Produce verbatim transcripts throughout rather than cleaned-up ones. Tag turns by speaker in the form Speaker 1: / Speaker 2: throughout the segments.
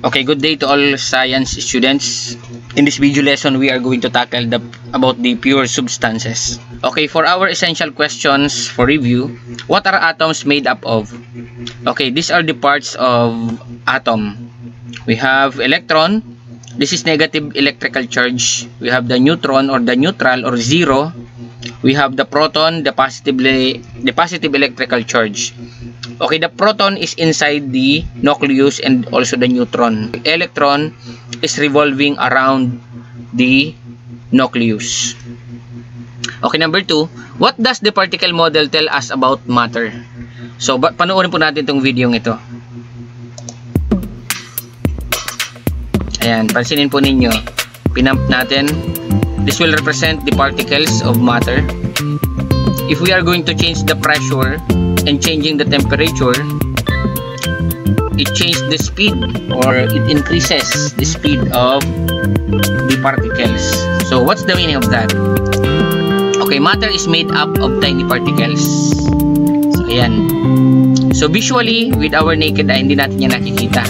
Speaker 1: Okay, good day to all science students. In this video lesson, we are going to tackle the about the pure substances. Okay, for our essential questions for review, what are atoms made up of? Okay, these are the parts of atom. We have electron. This is negative electrical charge. We have the neutron or the neutral or zero. We have the proton, the positively the positive electrical charge. Okay, the proton is inside the nucleus and also the neutron. The electron is revolving around the nucleus. Okay, number two, what does the particle model tell us about matter? So, panoorin po natin itong video ito. Ayan, pansinin po ninyo. Pinump natin. This will represent the particles of matter. If we are going to change the pressure and changing the temperature, it changes the speed or it increases the speed of the particles. So what's the meaning of that? Okay, matter is made up of tiny particles. So ayan. So visually, with our naked eye, hindi natin yan nakikita.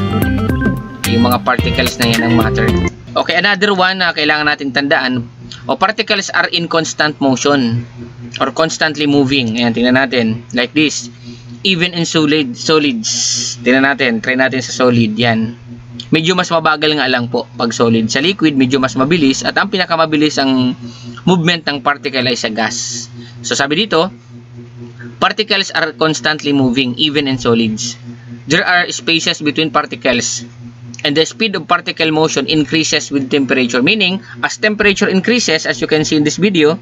Speaker 1: Yung mga particles na yan ng matter. Okay, another one na kailangan natin tandaan, o particles are in constant motion or constantly moving. Ayan, tingnan natin. Like this. Even in solid, solids. Tingnan natin. Try natin sa solid. Yan. Medyo mas mabagal nga lang po pag solid. Sa liquid, medyo mas mabilis. At ang pinakamabilis ang movement ng particle ay sa gas. So, sabi dito, particles are constantly moving even in solids. There are spaces between particles. And the speed of particle motion increases with temperature. Meaning, as temperature increases, as you can see in this video,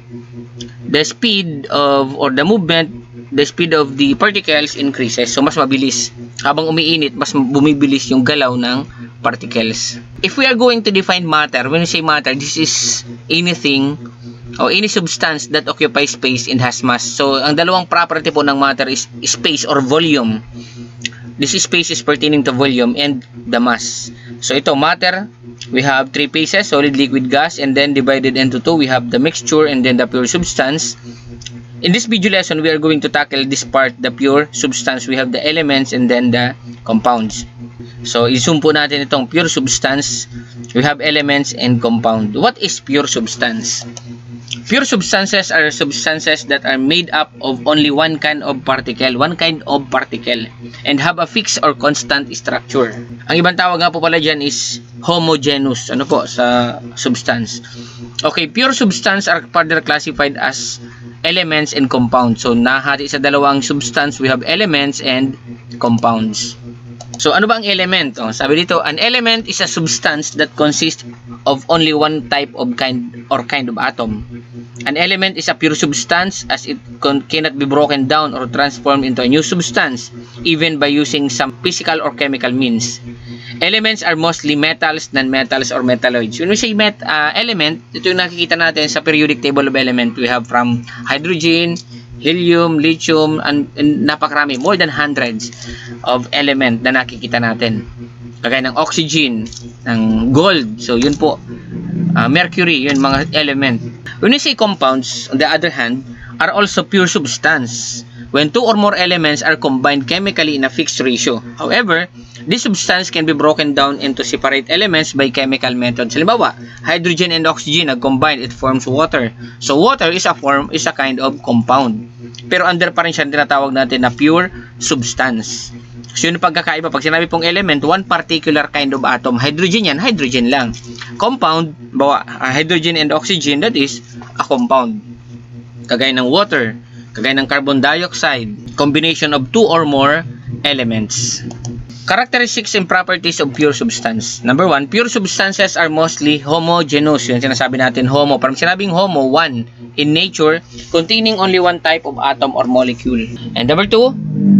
Speaker 1: the speed of, or the movement, the speed of the particles increases. So, mas mabilis. Habang umiinit, mas bumibilis yung galaw ng particles. If we are going to define matter, when we say matter, this is anything or any substance that occupies space and has mass. So, ang dalawang property po ng matter is space or volume. This space is pertaining to volume and the mass. So ito, matter, we have three phases, solid, liquid, gas, and then divided into two, we have the mixture and then the pure substance. In this video lesson, we are going to tackle this part, the pure substance. We have the elements and then the compounds. So, i-zoom po natin itong pure substance. We have elements and compound. What is pure substance? Pure substances are substances that are made up of only one kind of particle, one kind of particle, and have a fixed or constant structure. Ang ibang tawag nga po pala dyan is homogeneous. Ano po? Sa substance. Okay, pure substance are further classified as elements and compounds. So, nahati sa dalawang substance, we have elements and compounds. So, ano ba ang element? Oh, sabi dito, an element is a substance that consists of only one type of kind or kind of atom. An element is a pure substance as it cannot be broken down or transformed into a new substance, even by using some physical or chemical means. Elements are mostly metals, non-metals, or metalloids. When we say met, uh, element, ito yung nakikita natin sa periodic table of element. We have from hydrogen, helium, lithium, and, and napakarami, more than hundreds of element na nakikita natin. Kagaya ng oxygen, ng gold, so yun po, uh, mercury, yun mga element. When we say compounds, on the other hand, are also pure substance when two or more elements are combined chemically in a fixed ratio. However, this substance can be broken down into separate elements by chemical methods. Halimbawa, hydrogen and oxygen are combined, it forms water. So water is a form, is a kind of compound. Pero under pa rin siya tinatawag natin na pure substance. So yun ang pagkakaiba. Pag sinabi pong element, one particular kind of atom, hydrogen yan, hydrogen lang. Compound, bawa, uh, hydrogen and oxygen, that is a compound. Kagaya ng water, kagaya ng carbon dioxide, combination of two or more elements. Characteristics and properties of pure substance. Number one, pure substances are mostly homogeneous. Yun sinasabi natin, homo. Parang sinabing homo, one, in nature, containing only one type of atom or molecule. And number two,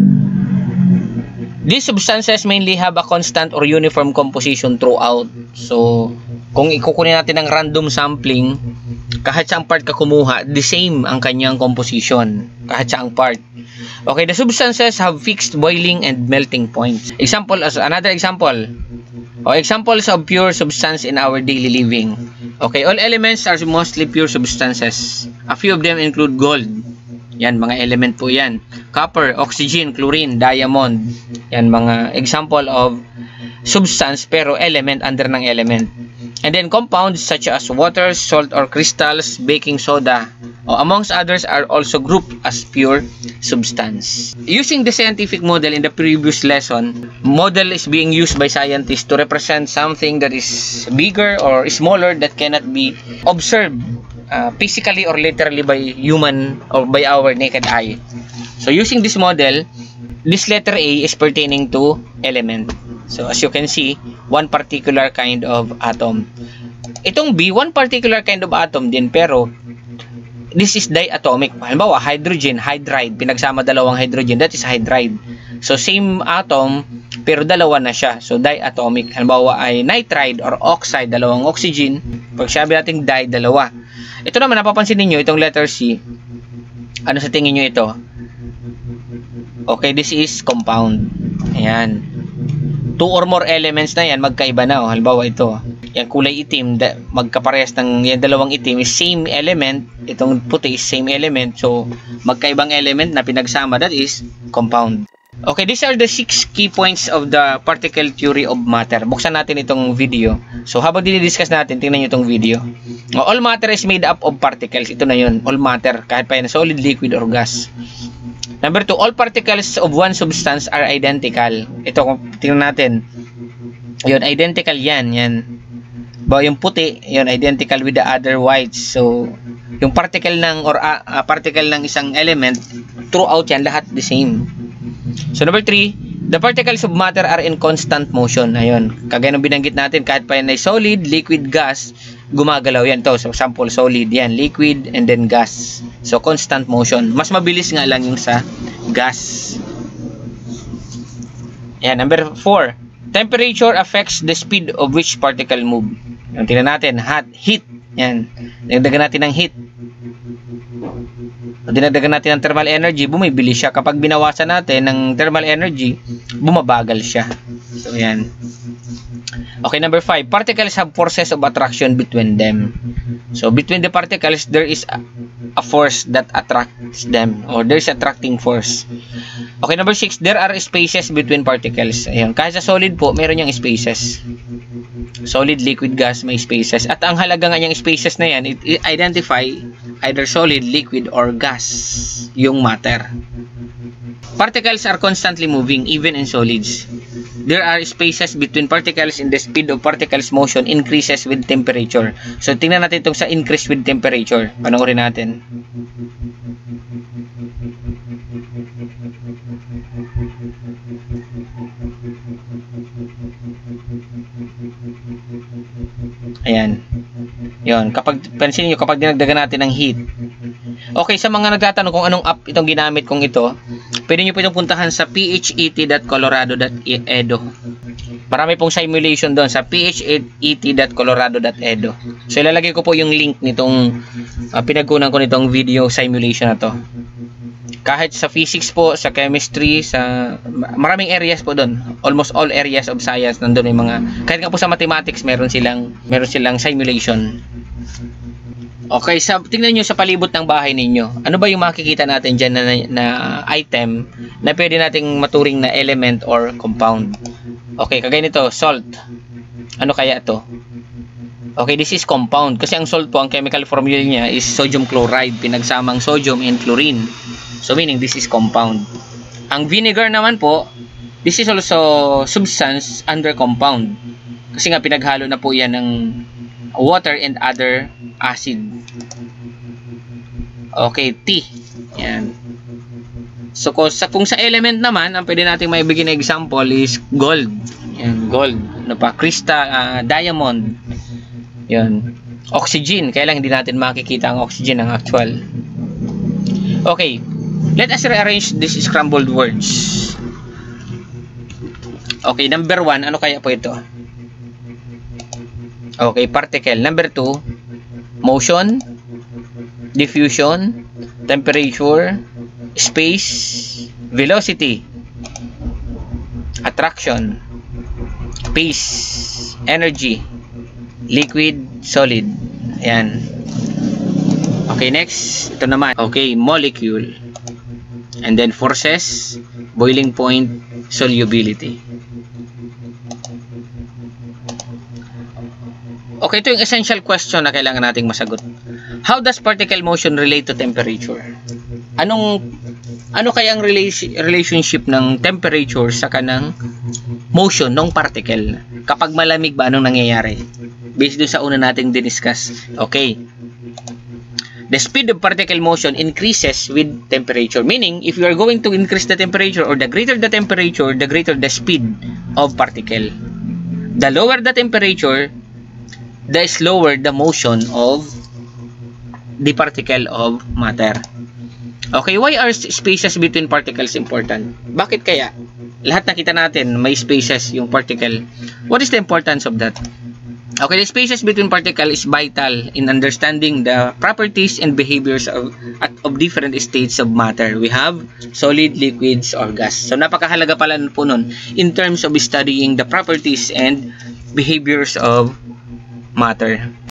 Speaker 1: these substances mainly have a constant or uniform composition throughout. So, kung ikukunin natin ng random sampling, kahit saang part ka kumuha, the same ang kanyang composition. Kahit saang part. Okay, the substances have fixed boiling and melting points. Example, as another example, or examples of pure substance in our daily living. Okay, all elements are mostly pure substances. A few of them include gold. Yan, mga element po yan. Copper, oxygen, chlorine, diamond. Yan, mga example of substance pero element under ng element. And then compounds such as water, salt or crystals, baking soda, or amongst others are also grouped as pure substance. Using the scientific model in the previous lesson, model is being used by scientists to represent something that is bigger or smaller that cannot be observed uh, physically or literally by human or by our naked eye. So using this model, this letter A is pertaining to element. So as you can see, one particular kind of atom. Itong B, one particular kind of atom din, pero this is diatomic. Halimbawa, hydrogen, hydride, pinagsama dalawang hydrogen, that is hydride. So same atom, pero dalawa na siya. So diatomic. Halimbawa ay nitride or oxide, dalawang oxygen. Pag sabi natin di, dalawa. Ito naman, napapansin niyo itong letter C. Ano sa tingin niyo ito? Okay, this is compound. Ayan. Two or more elements na yan, magkaiba na. Oh. Halimbawa ito, yung kulay itim, da, magkaparehas ng yung dalawang itim is same element, itong puti is same element, so magkaibang element na pinagsama, that is compound. Okay, these are the six key points of the particle theory of matter. Buksan natin itong video. So habang dinidiscuss natin, tingnan nyo itong video. All matter is made up of particles. Ito na yun, all matter, kahit pa yan solid, liquid, or gas. Number two, all particles of one substance are identical. Ito, kung tingnan natin, yun, identical yan, yan. Ba, yung puti, yun, identical with the other whites. So, yung particle ng, or uh, uh, particle ng isang element, throughout yan, lahat the same. So, number three, the particles of matter are in constant motion. Ayun, kagaya ng binanggit natin, kahit pa yan ay solid, liquid, gas, gumagalaw yan. To, so, sample, solid yan, liquid, and then gas. So, constant motion. Mas mabilis nga lang yung sa gas. Yan, number four, temperature affects the speed of which particle move. Yung tingnan natin, hot, heat. Yan, dinagdagan natin ng heat. Dinagdagan natin ng thermal energy, bumibilis siya. Kapag binawasan natin ng thermal energy, bumabagal siya. So, yan. Okay, number five. Particles have forces of attraction between them. So, between the particles, there is a, a force that attracts them. Or there is attracting force. Okay, number six. There are spaces between particles. Ayan. Kahit sa solid po, meron niyang spaces. Solid, liquid, gas, may spaces. At ang halaga nga niyang spaces na yan, it, it identify either solid, liquid, or gas yung matter. Particles are constantly moving, even in solids. There are spaces between particles and the speed of particles motion increases with temperature. So, tingnan natin itong sa increase with temperature. Panoorin natin. Ayan. Yun. Kapag, pansin nyo, kapag dinagdagan natin ng heat. Okay, sa mga nagtatanong kung anong app itong ginamit kong ito, pwede nyo po itong puntahan sa p h e t dot colorado dot edu. Marami pong simulation doon sa p h e t dot colorado dot edu. So, ilalagay ko po yung link nitong uh, pinagkunan ko nitong video simulation na to. Kahit sa physics po, sa chemistry, sa maraming areas po doon. Almost all areas of science nandun yung mga, kahit nga po sa mathematics, meron silang meron silang simulation. Okay, sa tingnan niyo sa palibot ng bahay ninyo. Ano ba yung makikita natin diyan na, na item na pwede nating maturing na element or compound? Okay, kagaya nito, salt. Ano kaya ito? Okay, this is compound kasi ang salt po, ang chemical formula niya is sodium chloride, pinagsamang sodium and chlorine. So meaning this is compound. Ang vinegar naman po, this is also substance under compound. Kasi nga pinaghalo na po yan ng water and other acid. Okay, tea. Yan. So kung sa, kung sa element naman, ang pwede nating maibigay na example is gold. Yan, gold. Ano pa? Crystal, uh, diamond. Yan. Oxygen. Kaya lang hindi natin makikita ang oxygen ng actual. Okay. Let us rearrange these scrambled words. Okay, number one, ano kaya po ito? Okay, particle. Number two, motion, diffusion, temperature, space, velocity, attraction, pace, energy, liquid, solid. Ayan. Okay, next. Ito naman. Okay, molecule. And then forces, boiling point, solubility. Okay, ito yung essential question na kailangan nating masagot. How does particle motion relate to temperature? Anong ano kaya ang relation, relationship ng temperature sa kanang motion ng particle? Kapag malamig ba, anong nangyayari? Based doon sa una nating diniscuss. Okay. The speed of particle motion increases with temperature. Meaning, if you are going to increase the temperature or the greater the temperature, the greater the speed of particle. The lower the temperature, the slower the motion of the particle of matter. Okay, why are spaces between particles important? Bakit kaya? Lahat nakita natin, may spaces yung particle. What is the importance of that? Okay, the spaces between particles is vital in understanding the properties and behaviors of, of different states of matter. We have solid, liquids, or gas. So, napakahalaga pala po nun in terms of studying the properties and behaviors of matter.